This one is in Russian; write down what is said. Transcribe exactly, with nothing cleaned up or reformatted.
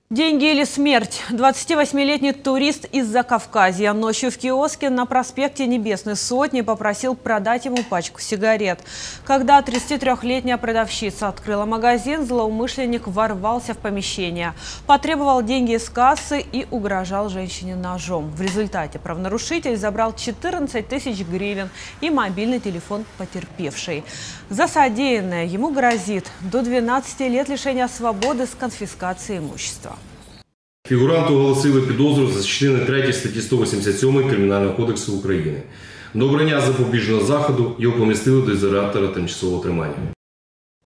Деньги или смерть. двадцативосьмилетний турист из Закавказья ночью в киоске на проспекте Небесной Сотни попросил продать ему пачку сигарет. Когда тридцатитрёхлетняя продавщица открыла магазин, злоумышленник ворвался в помещение, потребовал деньги из кассы и угрожал женщине ножом. В результате правонарушитель забрал четырнадцать тысяч гривен и мобильный телефон потерпевшей. За содеянное ему грозит до двенадцати лет лишения свободы с конфискацией имущества. Фігуранту оголосили підозру за частиною третьої статті сто вісімдесят сьомої Кримінального кодексу України. До обрання запобіжного заходу його помістили до ізолятора тимчасового тримання.